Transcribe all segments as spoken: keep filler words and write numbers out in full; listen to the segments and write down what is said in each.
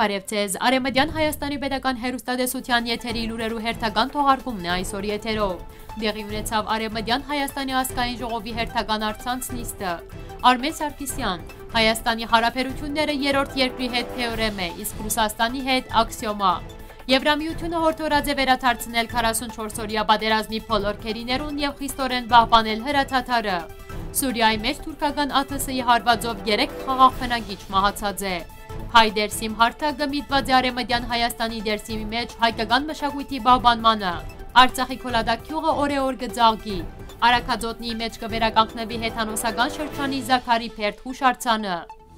Բարև ձեզ, Արևմտյան Հայաստանի պետական հեռուստատեսության եթերի լուրերու հերթական թողարկումն է այսօր եթերով։ Դեղի ունեցավ Արևմտյան Հայաստանի ազգային ժողովի հերթական առցանց նիստը։ Արմեն Սարգսյան, Հայաստանի հարաբերությունները երրորդ երկրի հետ թեորեմ է, իսկ Ռուսաստանի հետ աքսիոմա։ Եվրամիությունը հորդորած է վերադարձնել քառասունչորս-օրյա պատերազմի բոլոր քերիներուն եւ խիստորեն պահպանել հրաթաթարը։ Սուրիայի մեջ թուրքական ԱԹՍ-ի հարվածով երեք խաղաղ բնակիչ մահացած է։ Հայ դերսիմ հարթակը միտված է Արևմտյան Հայաստանի դերսիմի մեջ հայկական մշակույթի պահպանմանը։ Արցախի Քոլադակ գյուղը օրեօր կձաղկի։ Արաքածոտնի մեջ կվերականգնվի հեթանոսական շրջանի Զաքարի Փերթ հուշարձանը։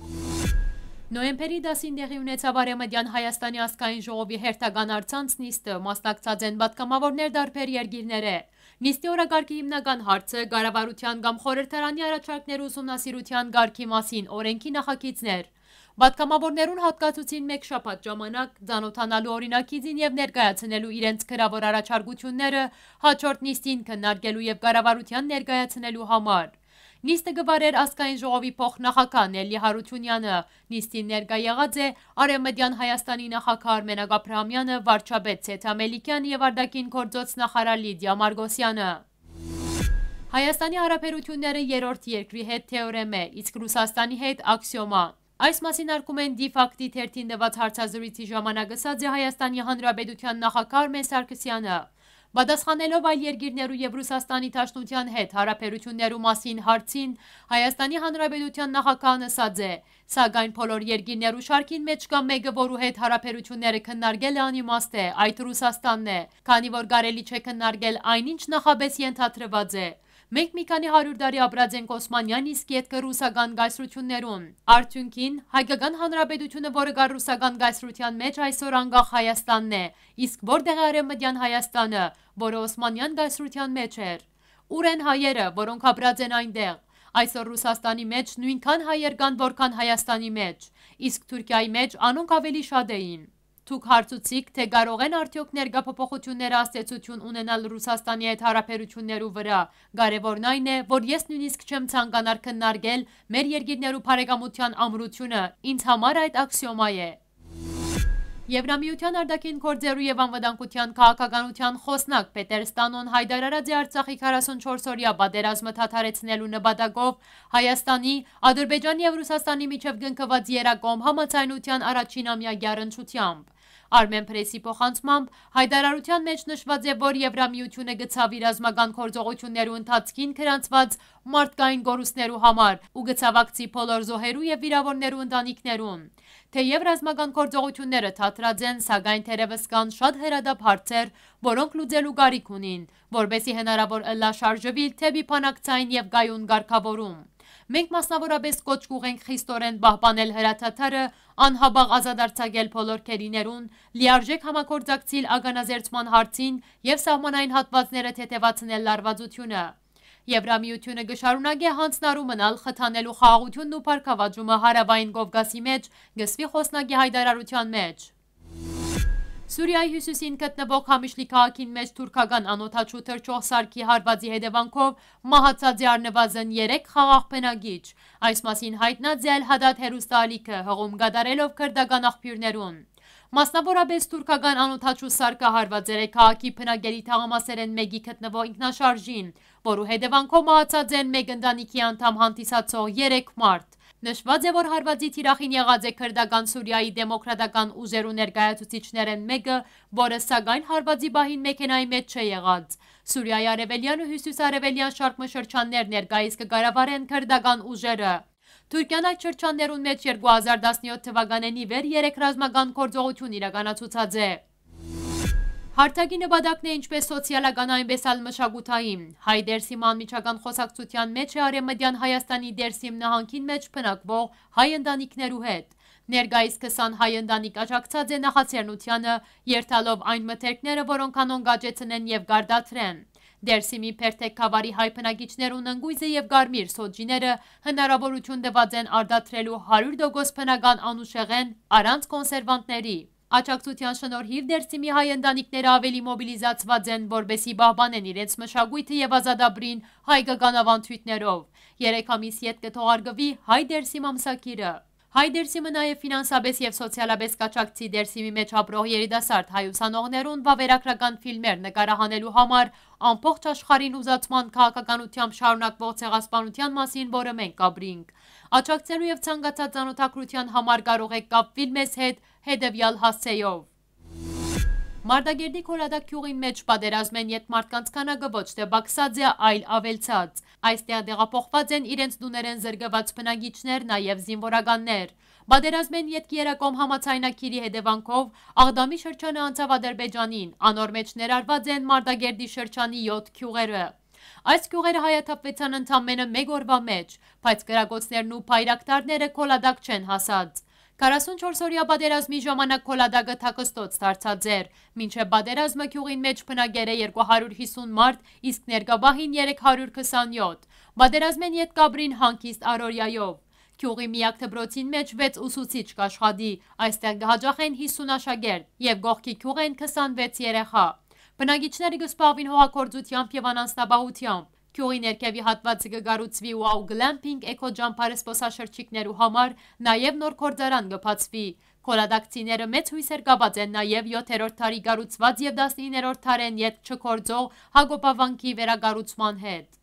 Նոյեմբերի դասին տեղի ունեցավ Արևմտյան Հայաստանի ազգային ժողովի հերթական առցանց նիստը, մասնակցած են պատգամավորներ տարբեր երկիրները։ Նիստի օրակարգի հիմնական հարցը կառավարության կամ խորհրդարանի առաջարկներ ուսումնասիրության կարգի մասին օրենքի նախագիծներ։ Պատգամավորներուն հատկացուցին մեկ շաբաթ ժամանակ ծանոթանալու օրինակիցին եւ ներկայացնելու իրենց գրավոր առաջարկությունները հաջորդ նիստին քննարկելու եւ կառավարության ներկայացնելու համար։ Նիստը գվարեր ազգային ժողովի փոխնախագահ Նելի Հարությունյանը, նիստին ներկա եղած է Արևմտյան Հայաստանի նախագահ Արմեն Աբրահամյանը, վարչապետ Սեթ Ամելիքյանը եւ արտաքին գործոց նախարար Լիդիա Մարգոսյանը։ Հայաստանի հարաբերությունները երրորդ երկրի հետ թեորեմ է, իսկ Ռուսաստանի հետ աքսիոմա։ Այս մասին արկում են Դիֆակտի թերթին տված հարցազրույցի ժամանակ ասաց է Հայաստանի Հանրապետության նախագահ Արմեն Սարգսյանը։ Պատասխանելով այլ երկիրներու եւ Ռուսաստանի Դաշնության հետ հարաբերություններու մասին հարցին, Հայաստանի Հանրապետության նախագահն ասաց է. «Սակայն բոլոր երկիրներու շարքին մեջ կա մեկը, որու հետ հարաբերությունները քննարկելը անիմաստ է, այդ Ռուսաստանն է, քանի որ կարելի չէ քննարկել այնինչ նախապես ենթադրված է։ Մենք մի քանի հարյուր տարի ապրած ենք Օսմանյան իսկ ետքը ռուսական գայսրություններուն։ Արդյունքին հայկական հանրապետությունը, որը կա ռուսական գայսրության մեջ, այսօր անկախ Հայաստանն է, իսկ որտեղ է Արևմտյան Հայաստանը, որը Օսմանյան գայսրության մեջ էր։ Ուր են հայերը, որոնք ապրած են այնտեղ։ Այսօր Ռուսաստանի մեջ նույնքան հայեր կան, որքան Հայաստանի մեջ, իսկ Թուրքիայի մեջ անոնք ավելի շատ էին։ Դուք հարցուցիք, թե կարող են արդյոք ներկա փոփոխությունները ազդեցություն ունենալ Ռուսաստանի հետ հարաբերություններու վրա։ Կարևորն այն է, որ ես նույնիսկ չեմ ցանկանար քննարկել մեր երկիրներու բարեկամության ամրությունը, ինձ համար այդ աքսիոմա է։ Եվրամիության արտաքին գործերու եւ անվտանգության քաղաքականության խոսնակ Պետեր Ստանոն հայտարարած է Արցախի քառասունչորս-օրյա պատերազմը դադարեցնելու նպատակով Հայաստանի, Ադրբեջանի եւ Ռուսաստանի միջև կնքված երակոմ համաձայնության առաջին ամյակի առնչությամբ։ Armen Press-ի փոխանցմամբ հայտարարության մեջ նշված է, որ Եվրամիությունը գծավ իր ռազմական գործողություններու ընթացքին գրանցված մարդկային գորուստներու համար ու գծավակցի բոլոր զոհերու եւ վիրավորներու ընտանիքներուն։ Թեև ռազմական գործողությունները թատրած են, սակայն թերևս կան շատ հրադապ հարցեր, որոնք լուծելու կարիք ունին, որբեսի հնարավոր ըլլա շարժվի թեպի բանակցային եւ գայուն ղեկավարում։ Մենք մասնավորապես կոչ կուղենք խիստորեն պահպանել հրաթաթարը, անհաբաղ ազատարձակել բոլոր քերիներուն, լիարժեք համագործակցել ականազերծման հարցին եւ սահմանային հատվածները թեթևացնել լարվածությունը։ Եվրամիությունը գշարունակե հանձնարու մնալ խթանելու խաղաղությունն ու փառքավաճումը հարավային Կովկասի մեջ, գսվի խոսնակի հայտարարության մեջ։ Սուրիայի հյուսիսին գտնվող Խամիշլի քաղաքին մեջ թուրքական անօդաչու թռչող սարքի հարվածի հետևանքով մահացած է առնվազն երեք խաղաղ բնակիչ։ Այս մասին հայտնած է Ալ-Հադադ հեռուստաալիքը, հղում կատարելով քրդական աղբյուրներուն։ Մասնավորապես թուրքական անօդաչու սարքը հարվածել է քաղաքի բնակելի թաղամասերեն մեկի գտնվող ինքնաշարժին, որու հետևանքով մահացած են մեկ ընտանիքի անդամ հանդիսացող երեք մարդ։ Նշված է, որ հարվածի թիրախին եղած է քրդական Սուրիայի դեմոկրատական ուժերու ներկայացուցիչներեն մեկը, որը սակայն հարվածի բահին մեքենայի մեջ չէ եղած։ Սուրիայի արևելյան ու հյուսիսարևելյան շարք շրջաններ ներկայիս կկառավարեն քրդական ուժերը։ Թուրքիան այդ շրջաններուն մեջ երկու հազար տասնյոթ թվականին ի վեր երեք ռազմական գործողություն իրականացուցած է։ Հարթակի նպատակն է ինչպես սոցիալական, այնպես էլ մշակութային։ Հայ դերսիմ անմիջական խոսակցության մեջ է Արևմտյան Հայաստանի դերսիմ նահանգին մեջ բնակվող հայ ընտանիքներու հետ։ Ներկայիս քսան հայ ընտանիք աջակցած է նախաձեռնությանը, երթալով այն մթերքները, որոնք անոնք աճեցնեն եւ գարդացրեն։ Դերսիմի Փերթեք խավարի հայ բնակիչներուն ընկույզը եւ Գարմիր սոջիները հնարավորություն տված են արդատրելու հարյուր տոկոս բնական անուշեղեն առանց կոնսերվանտների։ Աջակցության շնորհիվ դերսիմի հայ ընտանիքները ավելի մոբիլիզացված են, որբեսի պահպանեն իրենց մշակույթը եւ ազատաբրին հայկական ավանդույթներով։ Երեք ամիս յետ կթողարկվի հայ դերսիմ ամսագիրը։ Հայ դերսիմը նաև ֆինանսապես և սոցիալապես կաչակցի դերսիմի մեջ ապրող երիտասարդ հայ ուսանողներուն վավերագրական ֆիլմեր նկարահանելու համար ամբողջ աշխարհին ուզածման քաղաքականությամբ շարունակվող ցեղասպանության մասին, որը մենք կապրինք։ Աջակցելու և ցանկացած ծանոթագրության համար կարող եք կապվել մեզ հետ հետևյալ հասցեով։ Մարտակերտի Քոլադակ գյուղին մեջ պատերազմ են յետ մարդկանց քանակը ոչ թե բացած է, այլ ավելցած։ Այստեղ տեղափոխված են իրենց տուներեն զրկված բնակիչներ, նաև զինվորականներ։ Պատերազմեն յետք երակոմ համաձայնագիրի հետևանքով Աղդամի շրջանը անցավ Ադրբեջանին, անոր մեջ ներառված են Մարտակերտի շրջանի յոթ գյուղերը։ Այս գյուղերը հայաթափվեցան ընդամենը մեկ օրվա մեջ, բայց կրակոցներն ու փայրակտարները Քոլադակ չեն հասած։ քառասունչորս-օրյա պատերազմի ժամանակ Քոլադակը թաքստոց դարձած էր, մինչև պատերազմը գյուղին մեջ բնակեր է երկու հարյուր հիսուն մարդ, իսկ ներկաբահին երեք հարյուր քսանյոթ։ Պատերազմեն յետ կաբրին հանգիստ առօրյայով։ Գյուղի միակ դպրոցին մեջ վեց ուսուցիչ կաշխատի, այստեղ կհաջախեն հիսուն աշակերտ և գողքի գյուղ են քսանվեց երեխա։ Բնակիչները կզբաղվին հողագործությամբ և անասնապահությամբ։ Գյուղի ներքևի հատվածը կգառուցվի ու գլեմփինգ էկոջամփար զբոսաշրջիկներու համար, նաև նոր գործարան կբացվի։ Քոլադակցիները մեծ հույսեր կապած են նաև յոթերորդ դարի կառուցված և տասնիններորդ դարեն յետք չգործող հակոբավանքի վերակառուցման հետ։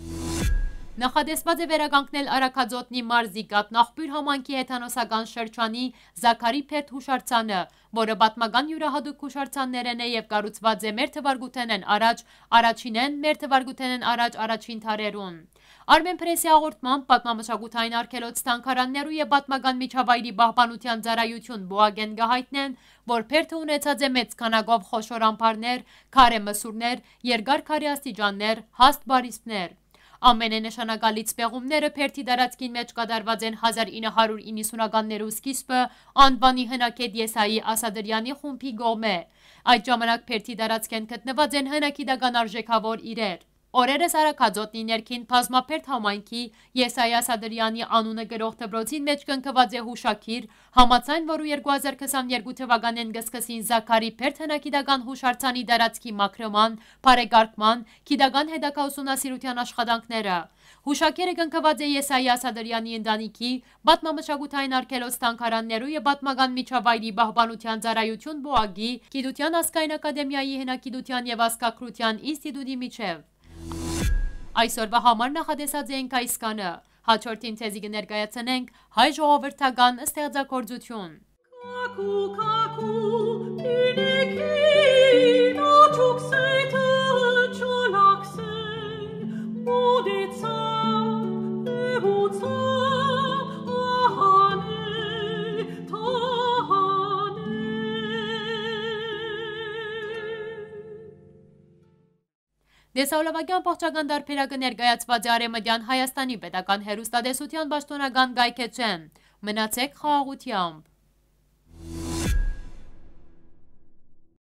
Նախատեսված է վերականգնել Արաքածոտնի մարզի Կաթնաղբյուր համայնքի հեթանոսական շրջանի Զաքարի Փերթ հուշարձանը, որը պատմական յուրահատուկ հուշարձաններն է և կառուցված է մեր թվարկութենեն առաջ առաջինեն մեր թվարկութենեն առաջ առաջին դարերուն։ Armen Press-ի հաղորդմամբ պատմամշակութային արգելոց թանգարաններու և պատմական միջավայրի պահպանության ծառայություն բուագեն գահայտնեն, որ Փերթը ունեցած է մեծ քանակով խոշոր ամբարներ, քարե մսուրներ, երկար քարե աստիճաններ, հաստ բարիսպներ։ Ամենանշանակալից պեղումները Փերթի տարածքին մեջ կատարված են հազար ինը հարյուր իննսունականներու սկիզբը անվանի հնակետ Եսայի Ասադրյանի խումբի կողմէ։ Այդ ժամանակ Փերթի տարածքեն գտնված են հնագիտական արժեքավոր իրեր։ Օրերս Արաքածոտնի ներքին բազմափերթ համայնքի Եսայի Ասադրյանի անունը գրող դպրոցին մեջ կնքված է հուշագիր, համաձայն որու երկու հազար քսաներկու թվականին կսկսին Զաքարի Փերթ հնագիտական հուշարձանի տարածքի մաքրման, բարեկարգման, գիտական հետագա ուսումնասիրության աշխատանքները։ Հուշագիրը կնքված է Եսայի Ասադրյանի ընտանիքի, պատմամշակութային արգելոց թանգարաններու և պատմական միջավայրի պահպանության ծառայություն բուագի, Գիտության ազգային ակադեմիայի հնագիտության և ազգագրության ինստիտուտի միջև։ Այսօրվա համար նախատեսած ենք այս կանը, հաջորդին ցեզի կներկայացնենք հայ ժողովրդական ստեղծագործություն։ Դեսալավագյան պողջական դարբերակը ներկայացված է Արեմտյան Հայաստանի պետական հեռուստատեսության պաշտոնական կայքէջէն։ Մնացեք խաղաղությամբ։